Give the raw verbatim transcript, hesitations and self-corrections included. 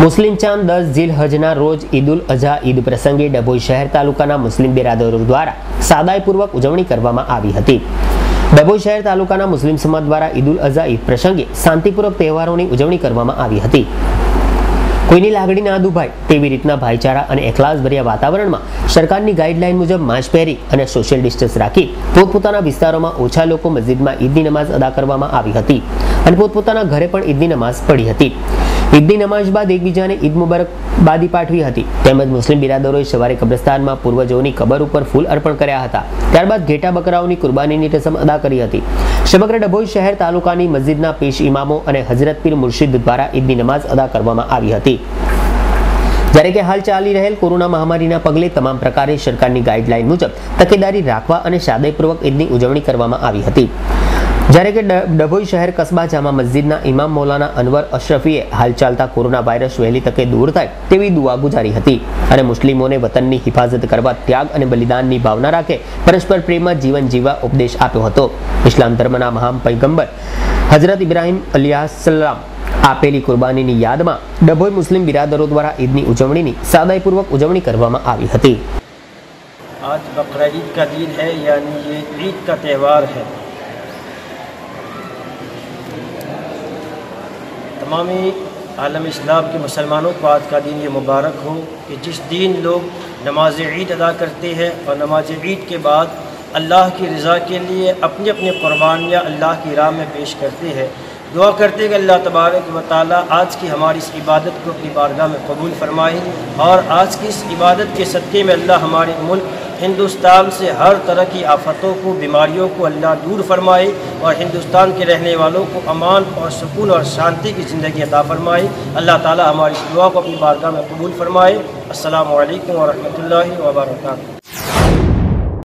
મુસ્લિમ ચાંદ દસ ઝીલ હજના રોજ ઈદ ઉલ અઝહા ઈદ પ્રસંગે ડભોઈ શહેર તાલુકાના મુસ્લિમ બિરાદરો દ્વારા સાદાઈપૂર્વક ઉજવણી કરવામાં આવી હતી। ડભોઈ શહેર તાલુકાના મુસ્લિમ સમાજ દ્વારા ઈદ ઉલ અઝહા ઈદ પ્રસંગે શાંતિપૂર્વક તહેવારોની ઉજવણી કરવામાં આવી હતી। કોઈની લાગણી ના દુભાય તેવી રીતના ભાઈચારા અને એખલાસભર્યા વાતાવરણમાં સરકારની ગાઈડલાઈન મુજબ માસ્ક પહેરી અને સોશિયલ ડિસ્ટન્સ રાખી પોતપોતાના વિસ્તારોમાં ઓછા લોકો મસ્જિદમાં ઈદની નમાઝ અદા કરવામાં આવી હતી અને પોતપોતાના ઘરે પણ ઈદની નમાઝ પઢી હતી। ઈદની નમાઝ બાદ એકબીજાને ઈદ મુબારકબાદી પાઠવી હતી તેમજ મુસ્લિમ બિરાદરોએ સવારે કબ્રસ્તાનમાં પૂર્વજોની કબર ઉપર ફૂલ અર્પણ કર્યા હતા। ત્યારબાદ ઘેટા બકરાઓની કુરબાનીની રસમ અદા કરી હતી। સમગ્ર ડભોઈ શહેર તાલુકાની મસ્જિદના પેશ ઇમામો અને હઝરત પીર મુર્શિદ દ્વારા ઈદની નમાઝ અદા કરવામાં આવી હતી। જ્યારે કે હાલ ચાલી રહેલ કોરોના મહામારીના પગલે તમામ પ્રકારે સરકારની ગાઈડલાઈન મુજબ તકેદારી રાખવા અને સાદાઈપૂર્વક ઈદની ઉજવણી કરવામાં આવી હતી। જ્યારે કે ડભોઈ શહેર કસ્બા જામા મસ્જિદના ઇમામ મૌલાના અનવર અશરફીએ હાલ ચાલતા કોરોના વાયરસ વહેલી તકે દૂર થાય તેવી દુઆ ગુજારી હતી અને મુસ્લિમોને વતનની હિફાજત કરવા ત્યાગ અને બલિદાનની ભાવના રાખે પરસ્પર પ્રેમમાં જીવન જીવવા ઉપદેશ આપ્યો હતો। ઇસ્લામ ધર્મના મહાન પૈગંબર હઝરત ઇબ્રાહિમ અલૈહિસ્સલામ આપેલી કુરબાનીની યાદમાં ડભોઈ મુસ્લિમ બિરાદરો દ્વારા ઈદની ઉજવણીની સાદાઈપૂર્વક ઉજવણી કરવામાં આવી હતી। आज बकरा ईद का दिन है, यानी ये ईद का त्यौहार है। तमाम आलम इस्लाम के मुसलमानों को आज का दिन ये मुबारक हो कि जिस दिन लोग नमाज ईद अदा करते हैं और नमाज ईद के बाद अल्लाह की रज़ा के लिए अपनी अपनी कुर्बानियाँ अल्लाह की राह में पेश करते हैं। दुआ करते हैं कि अल्लाह तबारक व तआला आज की हमारी इस इबादत को अपनी बारगाह में कबूल फरमाए और आज की इस इबादत के सदक़े में अल्लाह हमारे मुल्क हिंदुस्तान से हर तरह की आफतों को, बीमारियों को अल्लाह दूर फरमाए और हिंदुस्तान के रहने वालों को अमान और सुकून और शांति की ज़िंदगी अता फरमाए। अल्लाह ताला हमारी इस दुआ को अपनी बारगाह में कबूल फरमाए। अस्सलामु अलैकुम व रहमतुल्लाहि व बरकातहू।